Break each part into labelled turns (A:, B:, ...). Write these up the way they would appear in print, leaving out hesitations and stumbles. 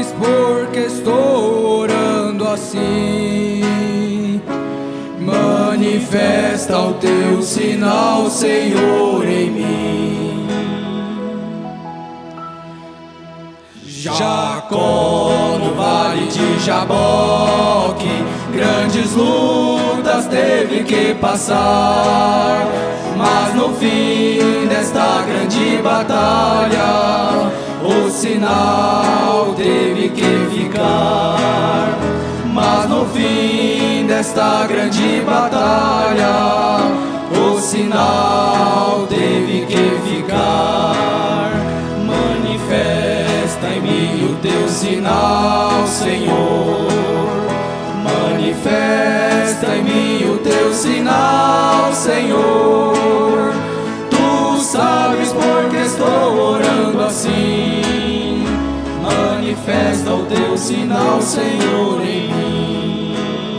A: sabes porque estou orando assim. Manifesta o teu sinal, Senhor, em mim. Jacó no vale de Jaboque, grandes lutas teve que passar, mas no fim desta grande batalha o sinal teve que ficar. Mas no fim desta grande batalha o sinal teve que ficar. Manifesta em mim o teu sinal, Senhor. Manifesta em mim o teu sinal, Senhor. Tu sabes porque estou orando assim. Manifesta o teu sinal, Senhor, em mim.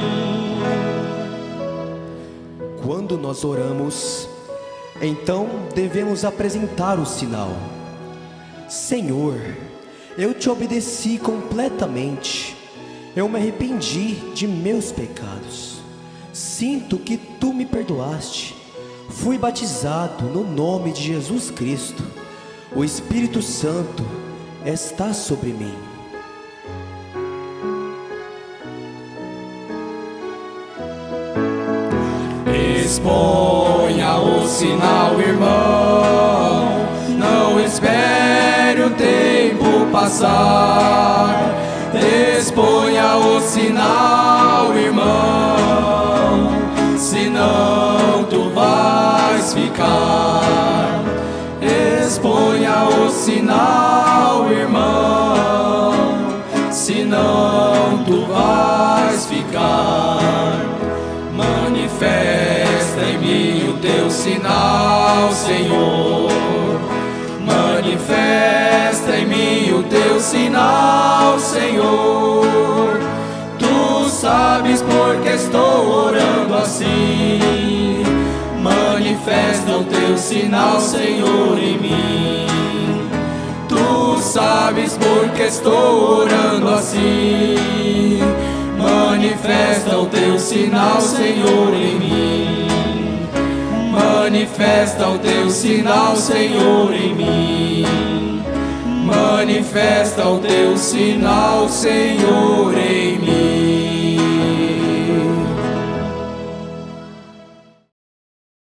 B: Quando nós oramos, então devemos apresentar o sinal. Senhor, eu te obedeci completamente. Eu me arrependi de meus pecados. Sinto que tu me perdoaste. Fui batizado no nome de Jesus Cristo. O Espírito Santo está sobre mim.
A: Exponha o sinal, irmão. Não espere o tempo passar. Exponha o sinal, irmão. Senão tu vais ficar. Exponha o sinal, irmão. Senão tu vais ficar. Manifesta em mim o teu sinal, Senhor. Manifesta em mim o teu sinal, Senhor. Tu sabes porque estou orando assim. Manifesta o teu sinal, Senhor, em mim. Tu sabes porque estou orando assim. Manifesta o teu sinal, Senhor, em mim. Manifesta o teu sinal, Senhor, em mim. Manifesta o teu sinal, Senhor, em mim.